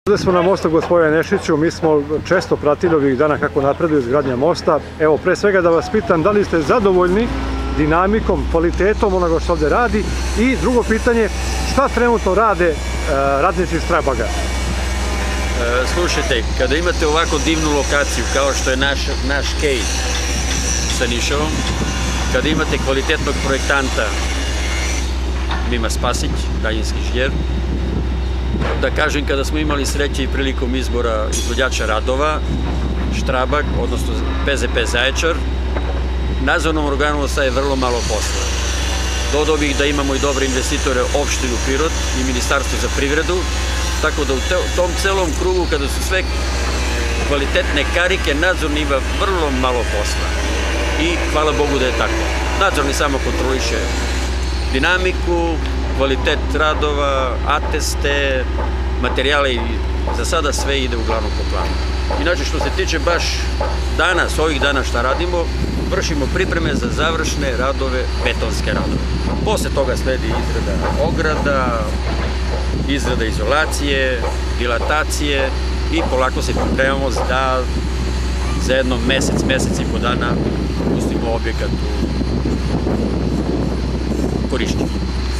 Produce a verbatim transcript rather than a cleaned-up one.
Ovdje smo na mostu gospodine Nešiću, mi smo često pratili ovih dana kako napreduje izgradnja mosta. Evo, pre svega da vas pitam, da li ste zadovoljni dinamikom, kvalitetom onoga što ovdje radi? I drugo pitanje, šta trenutno rade radnici Strabaga? Slušajte, kada imate ovako divnu lokaciju kao što je naš kej sa Niševom, kada imate kvalitetnog projektanta Mima Spasić, daljinski inženjer, da kažem, kada smo imali sreće i prilikom izbora izvođača radova, Strabag, odnosno P Z P Zaječar, nadzornom organu ostaje vrlo malo posla. Dodao bih da imamo i dobre investitore, opštinu Pirot i Ministarstvo za privredu, tako da u tom celom krugu, kada su sve kvalitetne karike, nadzorni ima vrlo malo posla. I hvala Bogu da je tako. Nadzorni samo kontroliše dinamiku, kvalitet radova, ateste, materijale i za sada sve ide uglavnom po planu. Inače, što se tiče baš danas, ovih dana šta radimo, vršimo pripreme za završne radove, betonske radove. Posle toga sledi izrada ograda, izrada izolacije, dilatacije i polako se pripremamo da za jedno mesec, mesec i po dana pustimo objekat u korišćenje.